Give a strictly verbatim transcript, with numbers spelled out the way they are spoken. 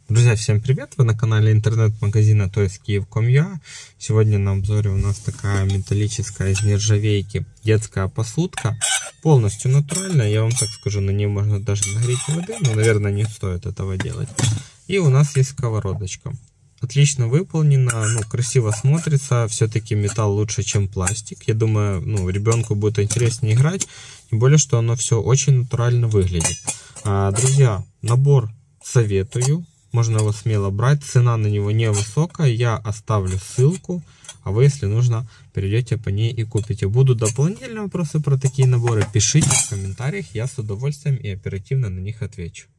Друзья, всем привет! Вы на канале интернет-магазина toys kiev точка com. Сегодня на обзоре у нас такая металлическая из нержавейки детская посудка. Полностью натуральная, я вам так скажу, на ней можно даже нагреть воды, но, наверное, не стоит этого делать. И у нас есть сковородочка. Отлично выполнена, ну, красиво смотрится. Все-таки металл лучше, чем пластик. Я думаю, ну, ребенку будет интереснее играть. Тем более, что оно все очень натурально выглядит. А, друзья, набор советую. Можно его смело брать. Цена на него невысокая. Я оставлю ссылку. А вы, если нужно, перейдете по ней и купите. Будут дополнительные вопросы про такие наборы. Пишите в комментариях. Я с удовольствием и оперативно на них отвечу.